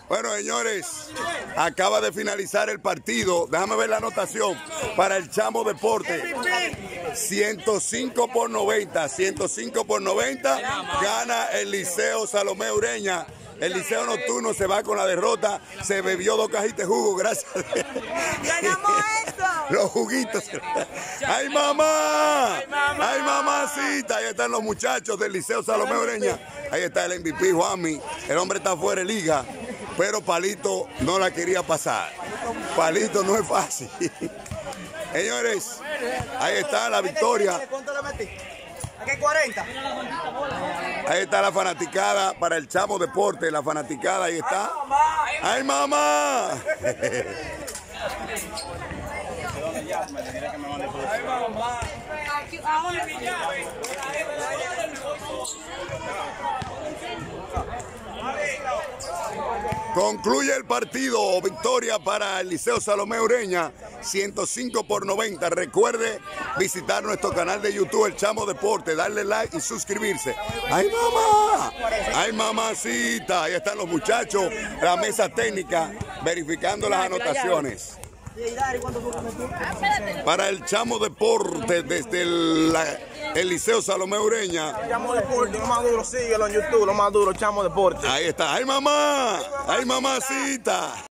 Bueno, señores, acaba de finalizar el partido. Déjame ver la anotación para el Chamo Deporte. 105 por 90. 105 por 90. Gana el Liceo Salomé Ureña. El Liceo Nocturno se va con la derrota. Se bebió 2 cajitas de jugo, gracias a Dios. ¡Ganamos esto! Los juguitos. ¡Ay, mamá! ¡Ay, mamacita! Ahí están los muchachos del Liceo Salomé Ureña. Ahí está el MVP, Juanmi. El hombre está fuera de liga. Pero Palito no la quería pasar. Palito no es fácil. Señores, ahí está la victoria. ¿Cuánto le metí? Aquí 40. Ahí está la fanaticada para el Chamo Deporte. La fanaticada, ahí está. ¡Ay, mamá! Concluye el partido, victoria para el Liceo Salomé Ureña, 105 por 90. Recuerde visitar nuestro canal de YouTube, El Chamo Deporte, darle like y suscribirse. ¡Ay, mamá! ¡Ay, mamacita! Ahí están los muchachos, la mesa técnica, verificando las anotaciones. Para el Chamo Deporte, desde el Liceo Salomé Ureña. Chamo Deporte, lo más duro, síguelo en YouTube, lo más duro, Chamo Deporte. Ahí está. ¡Ay, mamá! ¡Ay, mamacita!